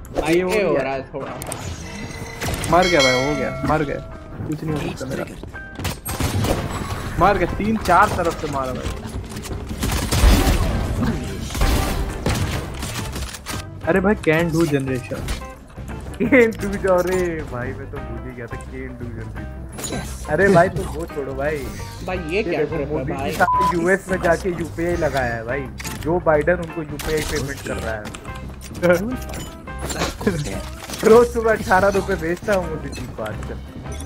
भाई हो रहा है थोड़ा। मर गया भाई, हो गया, मर गया, कुछ नहीं हो सकता मेरा। मार गया, 3-4 तरफ से मारा भाई। अरे भाई can do generation, can do रे भाई, मैं तो भूल ही गया था कैन डू जनरेशन। अरे भाई तुम वो छोड़ो भाई ये क्या है भाई? यूएस में जाके यूपीआई लगाया है भाई, जो बाइडेन उनको यूपीआई पेमेंट कर रहा है। रोज सुबह 18 रुपए बेचता हूँ मोदी जी को आजकल।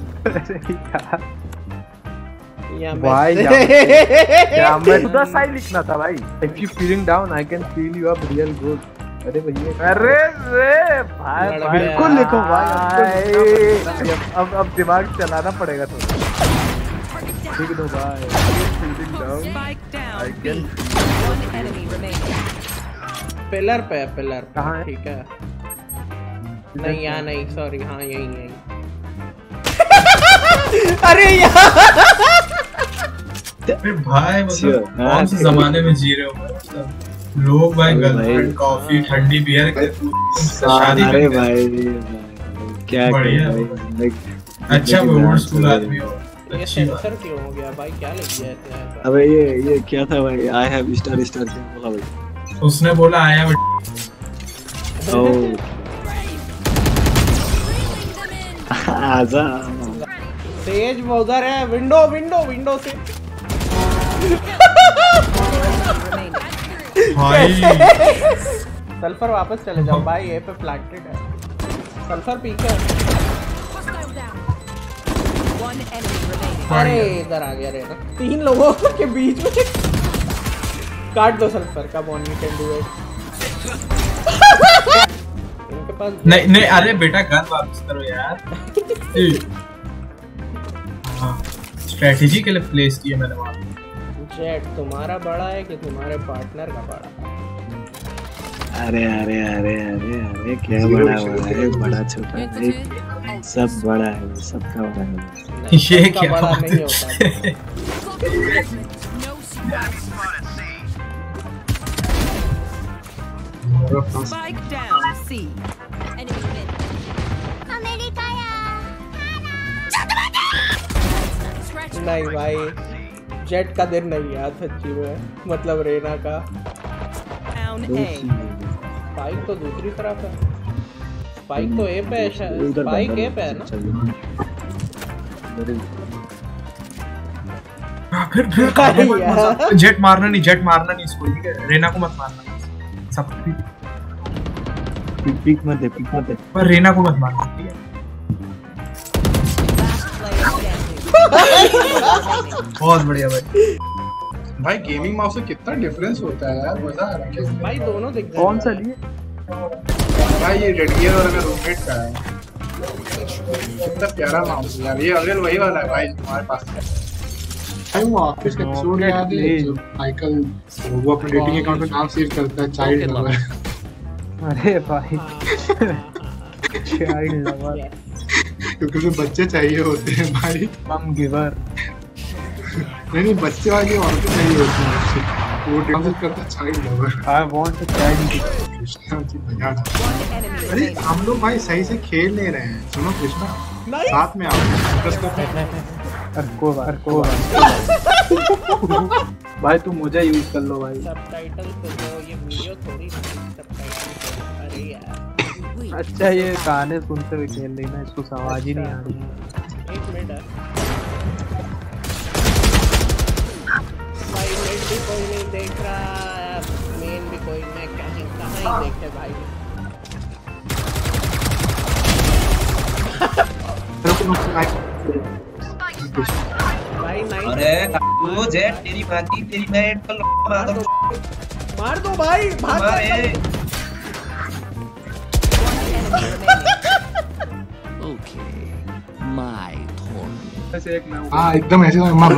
भाई क्या मैं उधर साई लिखना था भाई। If you feeling down, I can feel you up real good. अरे भैया, अरे रे भाई बिल्कुल लिखो भाई। अब दिमाग चलाना पड़ेगा थोड़ा। लिख दो भाई। Feeling down, I can pillar पे, पिलर कहाँ है? ठीक है, नहीं यहाँ नहीं, सॉरी, हाँ यही। अरे यार भाई मतलब कौन से जमाने में जी रहे हो लोग भाई? गर्लफ्रेंड, कॉफी, ठंडी बियर शादी। अरे भाई क्या बढ़िया, अच्छा ओल्ड स्कूल आदमी हो। ये सेंसर क्यों हो गया भाई? क्या लिख दिया है? अबे ये क्या था भाई? आई हैव स्टार क्यों बोला भाई? उसने बोला आया आजा तेज वो उधर है, विंडो से। भाई सल्फर वापस चले जाओ भाई, ये पे प्लांटेड है। सल्फर पीछे। अरे इधर आ गया रे, 3 लोगों के बीच में काट दो सल्फर का। बॉन यू कैन डू इट। इनके पास नहीं अरे बेटा गन वापस करो यार। स्ट्रेटजी के लिए प्लेस किया मैंने वहाँ। जेट तुम्हारा बड़ा है कि तुम्हारे पार्टनर का बड़ा है? अरे क्या बड़ा है? बड़ा छोटा सब बड़ा है, सबका बड़ा है। ये क्या बड़ा नहीं होता। Spike down C. Enemy mid. नहीं भाई, जेट का दिन नहीं यार सच्ची में, मतलब रेना का। Down A. स्पाइक तो दूसरी तरफ है, स्पाइक तो ए पे है, स्पाइक ए पे है ना? फिर जेट मारना नहीं इसको, ठीक है? रेना को मत मारना, सब पिक मत दे पर रेना को मत मारना, ठीक है? बहुत बढ़िया भाई गेमिंग माउस से कितना डिफरेंस होता है यार, मजा आ रहा है भाई। दोनों दिख रहे हैं। कौन सा लिए भाई? ये रेड गियर और अगर रूममेट का है, कितना प्यारा माउस है यार। ये अगल वही वाला है भाई तुम्हारे पास है भाई। वो ऑफिस का एपिसोड याद है जो साइकिल वो अपने डेटिंग अकाउंट पे नाम सेव करता है, चाइल्ड लवर। अरे भाई चाइल्ड लवर, क्योंकि उसे बच्चे चाहिए होते हैं भाई। मम गिवर। नहीं बच्चे वाली औरतें चाहिए होती हैं, वो डिफरेंस करता है child lover. I want a child. अरे हम लोग भाई सही से खेल नहीं रहे हैं। सुनो कृष्णा, साथ में आओ। भाई तुम मुझे यूज कर लो भाई। सबटाइटल पे जो ये वीडियो थोड़ी सबटाइटल। अरे यार अच्छा ये गाने सुनते हुए खेल लेना, इसको आवाज ही नहीं आ रही। 1 मिनट है भाई, नेट भी कोई नहीं देख रहा, मेन भी कोई, मैं कहाँ ही देखे भाई। भाई अरे वो जेट तेरी भाती तेरी बैट पर मार दो भाई, भाग Okay, my turn. ऐसे एक ना एकदम ऐसे मार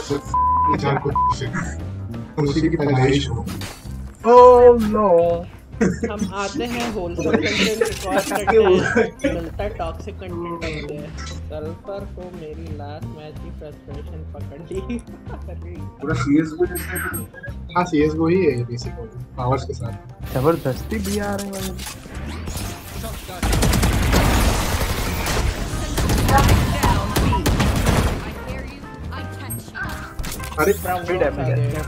उसी की पैदाइश हो। ओह नो हम आते हैं होलसेल कंटेंट रिकॉर्ड करते हैं, मिलता है टॉक्सिक कंटेंट होते हैं। सल्फर को मेरी लास्ट मैच की फ्रस्ट्रेशन पकड़ ली। पूरा CS:GO जैसा है। हाँ CS:GO ही है बेसिकली पावर्स के साथ। जबरदस्ती भी आ रहे हैं अरे भाई। डैमेज है।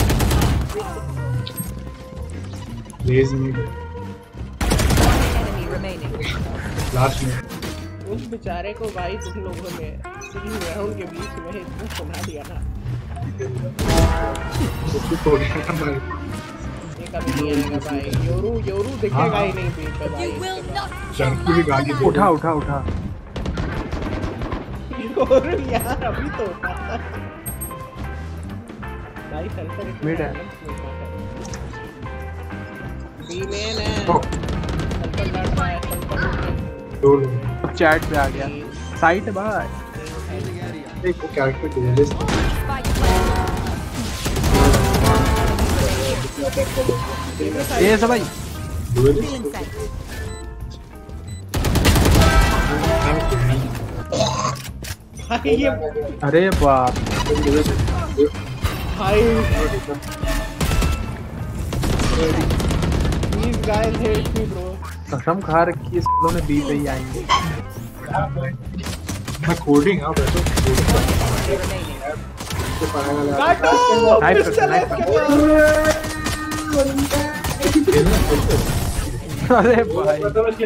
रेज में लास्ट में उस बेचारे को भाई तुम लोगों ने 3 राउंड के बीच में इतना सुना दिया ना। उसको तोड़ दिया भाई। ये कभी नहीं आएगा भाई। योरू दिखेगा ही नहीं बीच पे भाई। चरकी भी गाली दे। उठा योरू यार अभी तो उठा भाई। सल्फर मिड है। बीमेन है। सल्फर लड़ रहा है। सल्फर चैट पे आ गया। साइट भाई। एक कैरेक्टर डुअलिस्ट ये सब भाई। भाई ये अरे बाप भाई these guys hate me bro। कसम खा रखी है लोगों ने बी पे ही आएंगे। मैं कोडिंग हां बैठो काटो नाइफ पिस्टल अरे भाई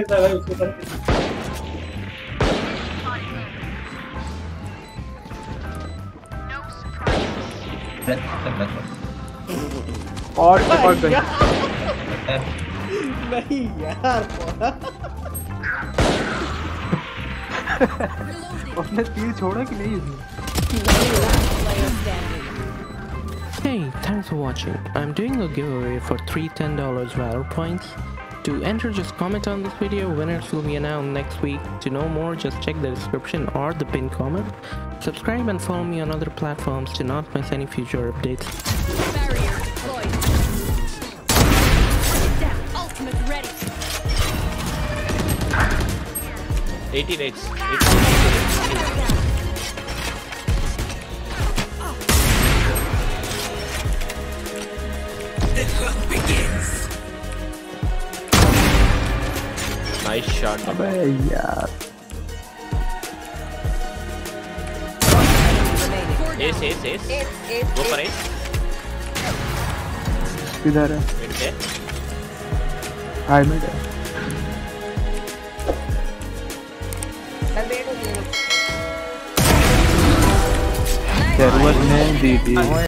और पकड़ गई। नहीं यार उसने तीर छोड़ा कि नहीं उसने? Hey, thanks for watching. I'm doing a giveaway for 3 $10 Valor points. To enter, just comment on this video. Winners will be announced next week. To know more, just check the description or the pinned comment. Subscribe and follow me on other platforms to not miss any future updates. Barrier deployed. Down. Ultimate ready. 18 hits. Nice shot. अबे यार Ace. Go for it. किधर है? Mid पे. High mid है। जरूरत नहीं दी थी।